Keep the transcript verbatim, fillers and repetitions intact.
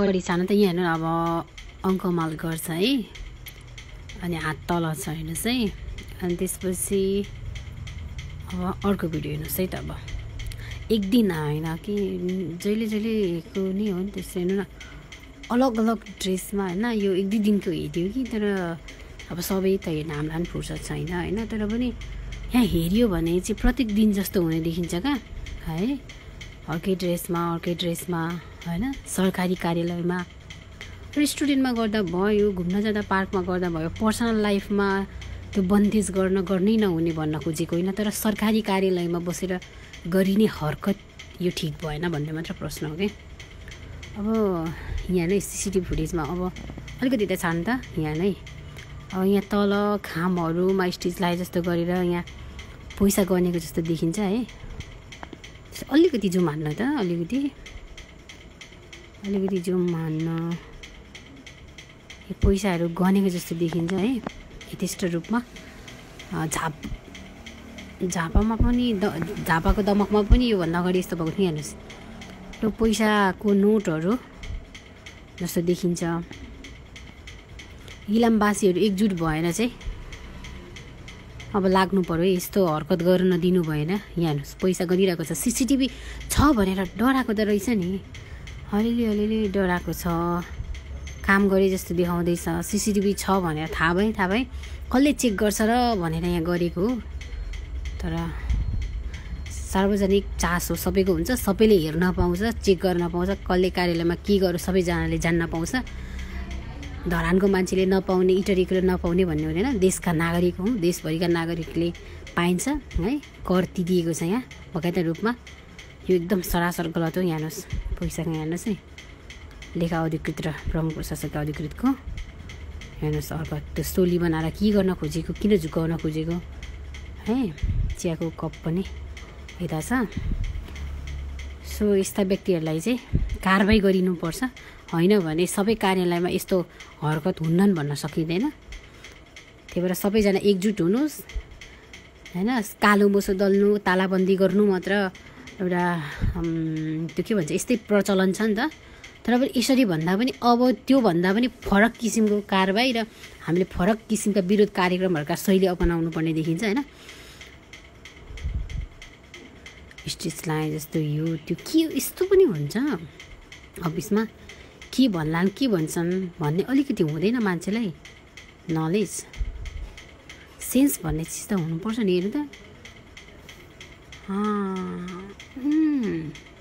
body सानो त यहाँ हेर्नु अब अङ्कमाल गर्छ है अनि हात तल छ हेर्नुहोस् है अनि त्यसपछि अब अर्को भिडियो हेर्नुहोस् है त अब एक दिन होइन कि जहिले जहिलेको नि हो नि त्यसो हेर्नु न अलग अलग ड्रेसमा होइन यो एक दुई दिनको हेऱ्यो कि तर अब सबै त हेर्न हामीलाई पनि फुर्सद छैन होइन तर पनि यहाँ हेऱ्यो भने चाहिँ प्रत्येक दिन जस्तो हुने देखिन्छ क्या है अर्कै ड्रेसमा अर्कै ड्रेसमा होइन सरकारी कार्यालयमा रेस्टुरेन्टमा गर्दा भयो घुम्न जाँदा पार्कमा गर्दा भयो पर्सनल लाइफमा त्यो बन्देज गर्न गर्नै नहुने भन्न खोजेको होइन तर सरकारी कार्यालयमा बसेर गरिने हरकत यो ठिक भएन भन्ने मात्र प्रश्न हो कि अब यहाँ नै सिसिटिभी फुटेजमा अब अलिकति त छान त यहाँ नै अब यहाँ तल खामहरूमा स्टिच लाए जस्तो गरेर यहाँ पैसा गनेको जस्तो देखिन्छ है अलिकति जुम हान्न त अलिकति अलिकति जुम हान्न यो पैसाहरू गनेको जस्तो देखिन्छ है यथेष्ट रूपमा झाप झापामा पनि द झापाको दमकमा पनि योभन्दा अगाडि यस्तो भएको थियो हेर्नुहोस् त्यो पैसाको नोटहरू जस्तो देखिन्छ इलामवासीहरू एकजुट भएर चाहिँ अब लाग्नु पर्यो यस्तो हरकत गर्न नदिनु भएन यहाँ हेर्नुहोस् पैसा गरिरहेको छ सिसिटिभी छ भनेर डराएको त रहेछ नि अलिअलि अलिअलि डराएको छ काम गरे जस्तो देखाउँदैछ सिसिटिभी छ भनेर थाहा भयो थाहा भयो कसले चेक गर्छ र भनेर यहाँ गरेको हो तर सार्वजनिक चासो सबैको हुन्छ सबैले हेर्न पाउँछ चेक गर्न पाउँछ कसले कार्यालयमा के गर्यो सबैजनाले जान्न पाउँछ धरानको मान्छेले नपाउने इटरीको नपाउने भन्ने हुँदैन देशका नागरिक हौँ देशभरिका नागरिकले पाइन्छ है कर तिरिएको छ यहाँ बकाइदा रूपमा यो एकदम सरासर गलत हो यहाँ हेर्नुहोस् पैसाको यहाँ हेर्नुहोस् है लेखा अधिकृत र प्रमुख प्रशासक अधिकृतको हेर्नुहोस् अर्को त्यो सोली बनाएर के गर्न खोजेको किन झुकाउन खोजेको है चियाको कप पनि यता छ सो यस्ता व्यक्तिहरूलाई चाहिँ कारबाही गरिनुपर्छ होइन भने सबै कार्यालयमा यस्तो हरकत हुन्नन् भन्न सकिँदैन त्यही भएर सबैजना एकजुट हुनुहोस् होइन कालो मोसो दल्नु तालाबन्दी गर्नु मात्र एउटा त्यो के भन्छ यस्तै प्रचलन छ नि त तर पनि यसरी भन्दा पनि अब त्यो भन्दा पनि फरक किसिमको कारबाही र हामीले फरक किसिमका विरोध कार्यक्रमहरूका शैली अपनाउनु पर्ने देखिन्छ होइन स्टिच लाए जस्तो यो त्यो के यस्तो पनि हुन्छ अफिसमा के भन्लान् के भन्छन् भन्ने अलिकति हुँदैन मान्छेलाई नलेज सेन्स भन्ने चिज त हुनुपर्छ नि हेर्नु त